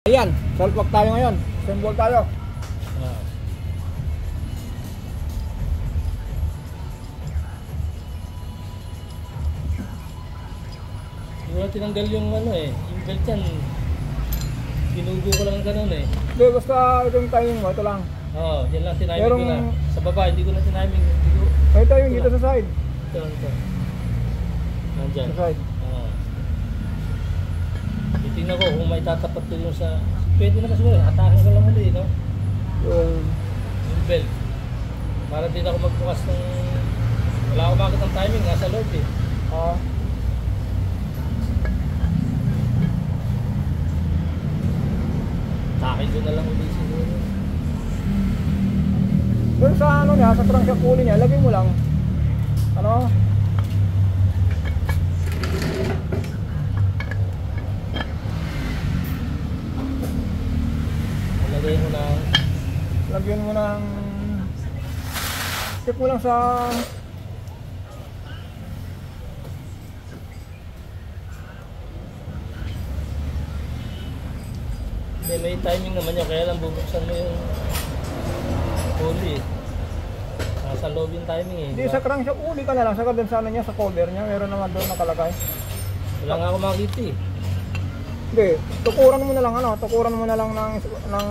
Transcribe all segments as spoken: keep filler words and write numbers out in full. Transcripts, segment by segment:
Ayan, salpak tayo ngayon. Symbol tayo. Ah. Hindi ko na tinanggal yung ano eh, yung belt yan. Ginugo ko lang ganun eh. Hindi, basta itong timing mo, ito lang. Oo, oh, yan lang tiniming Merong... ko na. Sa baba, hindi ko na tiniming. Hindi ko... Ay, timing dito sa side. Ito, ito. Nandyan. Sa side. Oo. Titingnan ko kung may tatapat ko yung sa... Pwede na kasi wala, atakin ko lang muli, no? Yung... Yung belt. Para din ako magbukas ng... Wala ako bakit ng timing, nasa loob eh. Ah. Takin ko na lang ulit siguro. Doon sa ano niya, sa crankshaft pulley niya, lagay mo lang. Ano? Lagay mo na... Lagyan mo ng... Check mo lang sa... May, may timing naman yun, kaya lang bubuksan mo yung pulley. Nasa loob yung timing eh. Hindi, sa crankshaft pulley ka na lang. Saka doon sa ano niya, sa cover niya, meron naman doon nakalagay. Wala nga ako makita eh. Hindi, tukuran mo na lang ano, tukuran mo na lang ng ng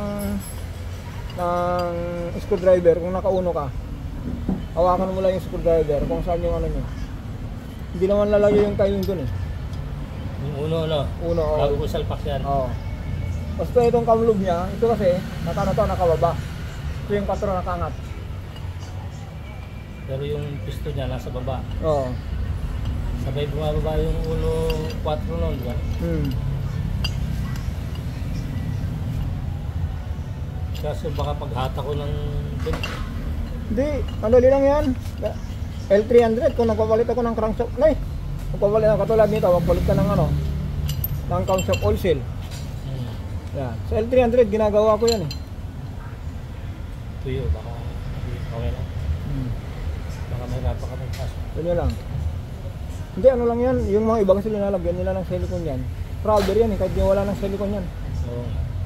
ng screwdriver kung nakauno ka. Hawakan mo lang yung screwdriver kung saan yung ano niya. Hindi naman lalagay yung timing doon eh. Yung uno no? Uno, oo. Bago ko salpak yan. Oo. Basta itong kamlog niya, ito kasi, naka na to, nakababa. Ito yung patro nakaangat. Pero yung piston niya nasa baba. Oo. Sabay bumababa yung uno kwatro nun, di ba? Hmm. Kaso baka paghata ko ng... Hindi, madali lang yan. L three hundred, kung nagpapalit ako ng crankshaft, nay, nagpapalit ako katulad nito, magpalit ka ng ano, ng crankshaft oil seal. Hmm. Yan. Sa L three hundred, ginagawa ko yan eh. Tuyo, baka okay lang. Hmm. Baka may napakapagpasok. Ganyan lang. Hindi, ano lang yan, yung mga iba kasi linalagyan nila ng silicone yan. Prouder yan eh, kahit di wala ng silicone yan. Oo.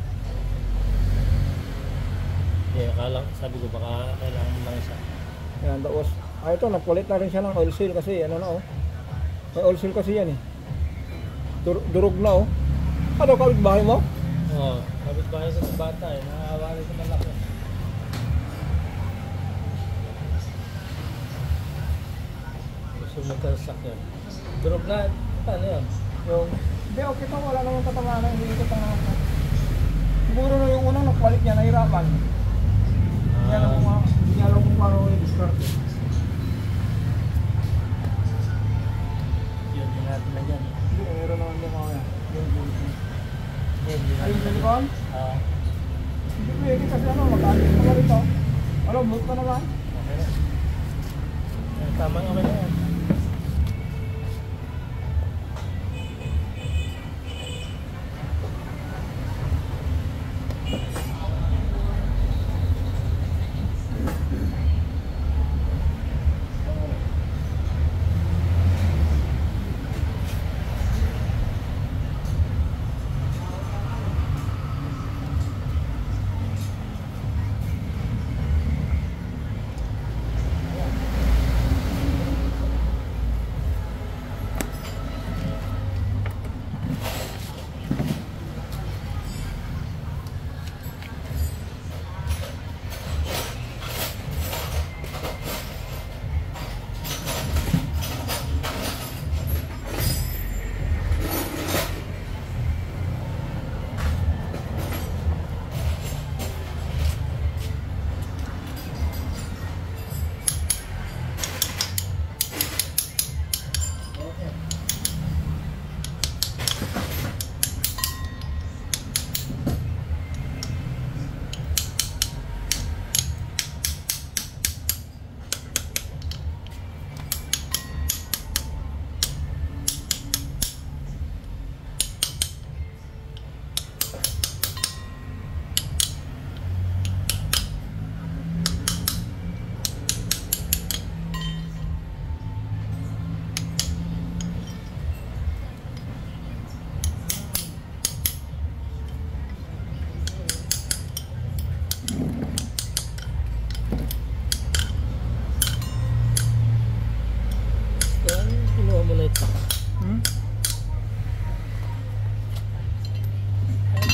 Yeah, akala, sabi ko baka kailangan mo lang isa. Yan, tapos, ah ito, nagpalit na rin siya ng oil seal kasi, ano na oh. May oil seal kasi yan eh. Dur durog na oh. Ano, kapit bahay mo? Oo, kapit bahay sa bata eh, nakakawa rin sa malaki. Gusto mo tasak yan. Durog na, paano yan? Yung, hindi, okay to, wala namang katamanan, hindi ko tangahan. Siguro na yung unang nagpalit niya, nahirapan. Hindi alam kung, hindi alam kung paano yung discard. Yun, yun natin na dyan. Hindi, meron naman yung mga yung bulletin. Yun, yun Ay, yung natin na silicone? Oo. Hindi pwede kasi ano, mag-alis naman ito. Ano, boot na naman. Okay na. Tama nga okay na yan.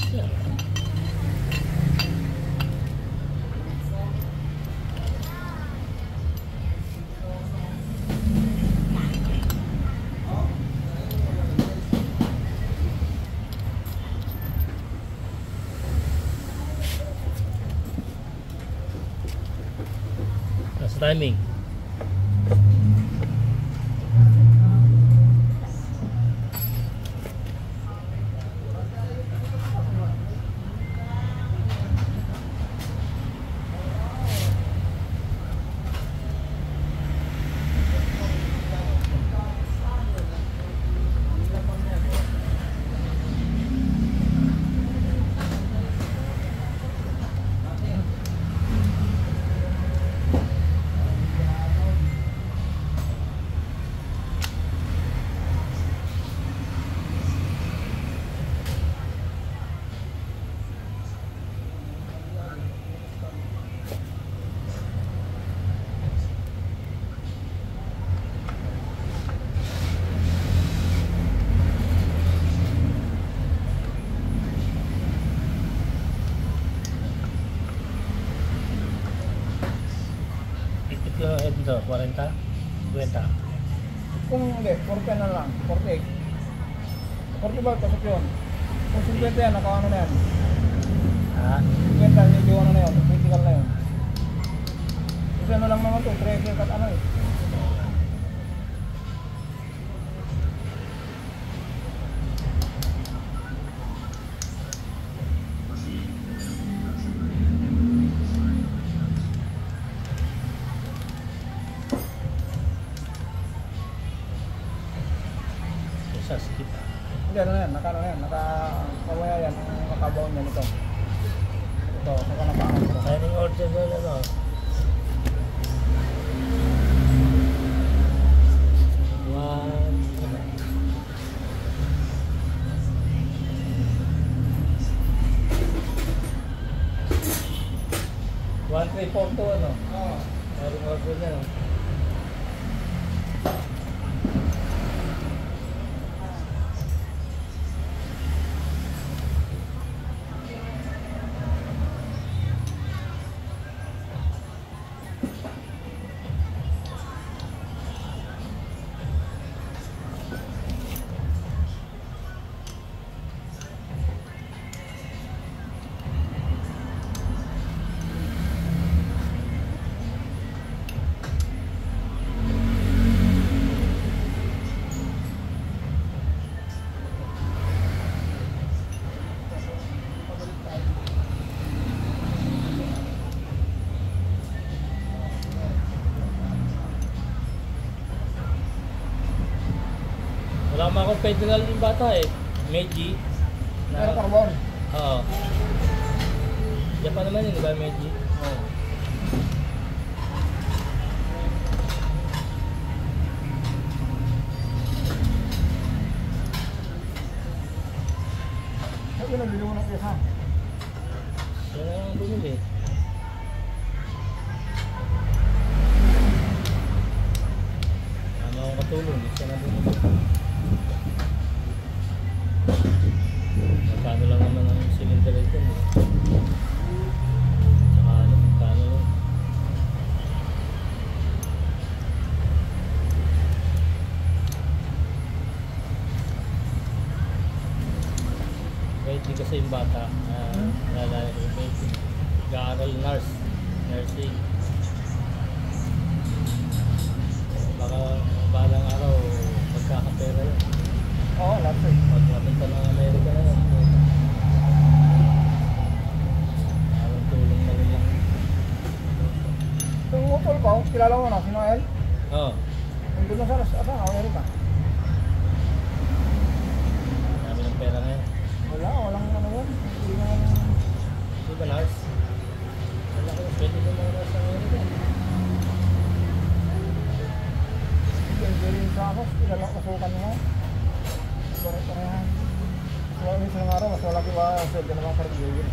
yan. Nasa timing. Yung head nito, forty? twenty? Kung hindi, forty na lang, forty-eight. forty ba, pasok yun. Kung fifty yan, naka ano na yan. Ah, fifty, medyo ano na yun, critical na yun. Kasi ano lang naman to, treasure cut ano eh. isa skip. Hindi, ano na yan, naka ano na yan, naka, mamaya yan, ang nakabaon yan ito. Ito, saka nakaangat ito. Signing order doon ano. One, ano. One, three, four, two, ano. Oo. Signing order niya, no. Wala ma akong federal yung bata eh. Meiji. Pero carbon. Oo. Japan naman yun, di ba Meiji? Oo. Sabi na, bili mo ng pyesa. Siya na ang bumili. Ano akong katulong, siya na bumili. Magkano lang naman ang cylinder ito eh. Tsaka ano, magkano lang. Kahit di kasi yung bata, uh, nalala ko yung baby. Nag-aaral nurse, nursing. Baka balang araw, magkakapera yun. Oo, lahat eh. Pag napunta ng Amerika na yun, parang tulong na rin lang. Yung utol ko, kilala mo na, si Noel? Oo, Nandun na sa asa, Amerika. dami ng pera ngayon. Wala, walang ano yun. Hindi na Di ba nurse? Wala ko, pwede na mga nurse sa Amerika. hindi rin sa ako, kilala ko kasukan nila. Barang parehan. Wala yung isang araw, mas wala kiba, sweldo naman caregiver.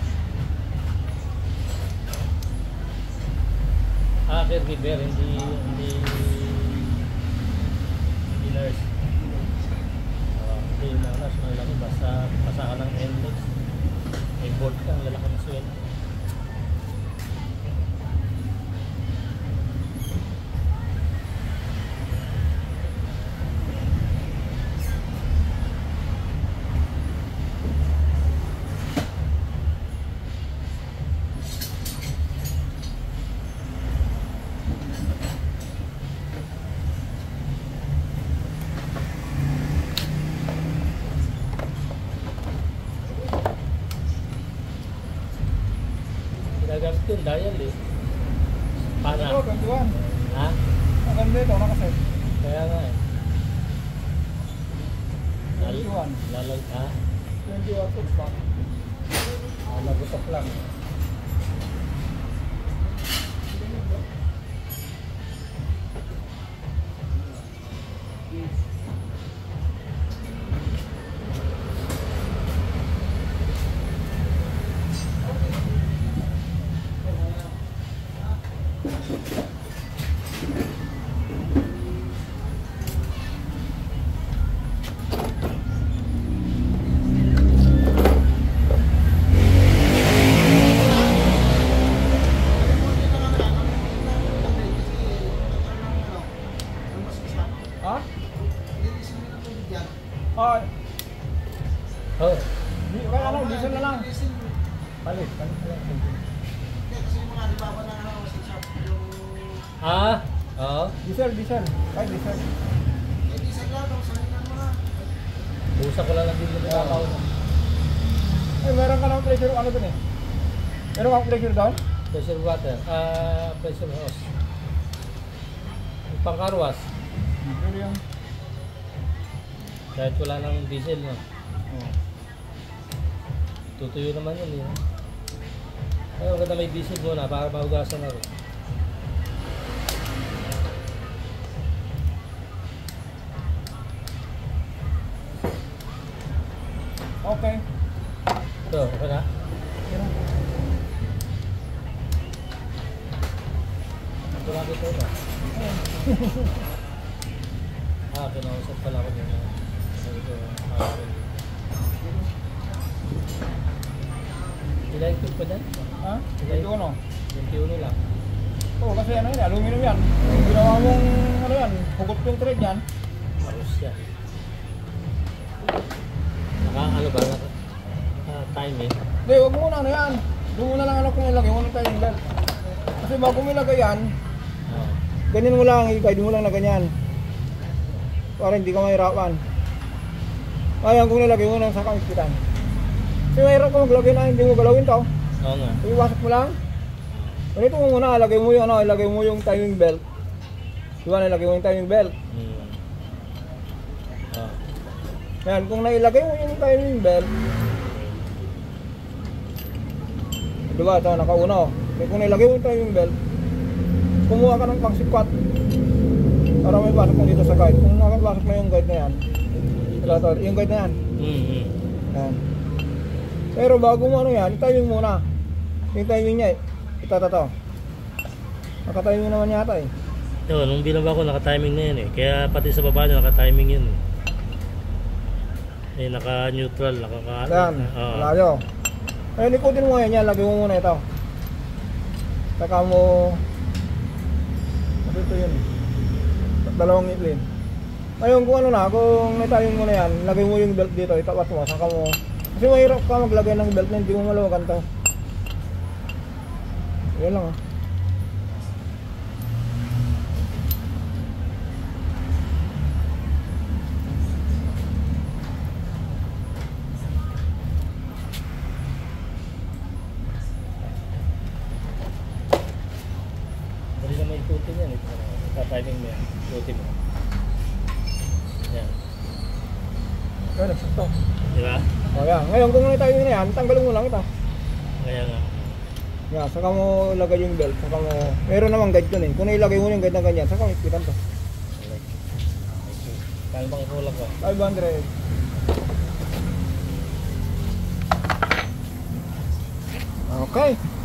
Ah, caregiver, hindi, hindi, hindi nurse. Uh, hindi na nurse, may lang, basta, basta ka ng N L E X. board ka, ang lalaki ng swell. Ginagamit yun, dial eh. Pana. Ito, twenty-one. Ha? Ang ganda ito, nakaset. Kaya nga eh. Lal twenty-one. lalag, ha? twenty-one foot pa. Ah, nagutok lang. Ha? Ah, Oh. di, kaya ano, diesel na lang. Palit, palit na lang. Ah? Oo. Diesel, diesel. Ay, diesel. Busa ko lang lang din yung pinakaw. Ay, meron ka ng pressure, ano dun eh? Meron kang pressure doon? Pressure water. Ah, pressure hose. Yung pangkarwas. Pero yung... Kahit wala ng diesel, no? Oh. Tutuyo naman yun, eh. Ay, maganda may diesel muna para mahugasan ako. Okay. Ito, okay na? Meron. Ito lang ito na. Ah, kinausap pala ako nyo. Ito, ah, ilang tube pa dyan? Ha? Ito ano? twenty-one lang. Oo, kasi ano yan, aluminum yan. Yung ginawa mong, ano yan, hugot yung thread yan. Marus yan. Naka, ano ba? Naka, ah, timing. Hindi, huwag mo muna ano yan. Doon mo na lang ano kung ilagay mo ng timing belt. Kasi bago mo ilagay yan, Oh. ganyan mo lang, i-guide mo lang na ganyan. Para hindi ka mahirapan. Ayan, kung nilagay mo lang sa kamipitan. Kasi mahirap ka maglagay na hindi mo galawin to. Oo nga. Iwasak mo lang. Ganito mo muna, ilagay mo yung ano, ilagay mo yung timing belt. Diba, nilagay mo yung timing belt. Hmm. Oh. Ayan, kung nailagay mo yung timing belt, diba, ito, nakauna oh. Kung nailagay mo yung timing belt, kumuha ka ng pangsikwat para may pasok mo dito sa guide. Kung nakapasok mo yung guide na yan, ito, ito, yung guide na yan. Mm-hmm. Ayan. Pero bago mo ano yan, timing muna. Yung timing niya, ito, ito, ito. Naka-timing naman yata eh. Yo, nung binaba ko naka-timing na yan eh. Kaya pati sa baba niya naka-timing yun eh. Eh, naka-neutral, naka- Ayan, Oo. malayo. Ayun, ikutin mo yan yan, lagay mo muna ito. Saka mo, ano ito yun? Dalawang itlin. Ayun, kung ano na, kung may timing mo na yan, lagay mo yung belt dito, itapat mo, saka mo. Kasi mahirap ka maglagay ng belt na hindi mo malawagan to. Yan lang ah. Dali na may ikutin yan eh. Naka-timing mo yan. Ikutin mo. Yan. Yan, eksakto. Di ba? O yan, ngayon kung may timing na yan, tanggalin mo lang ito. Kaya nga. Yan, saka mo ilagay yung belt, saka mo, meron namang guide dun eh. Kung nailagay mo yung guide na ganyan, saka mo ipitan to. Okay. Kaya bang ikulang ko? five hundred. Okay.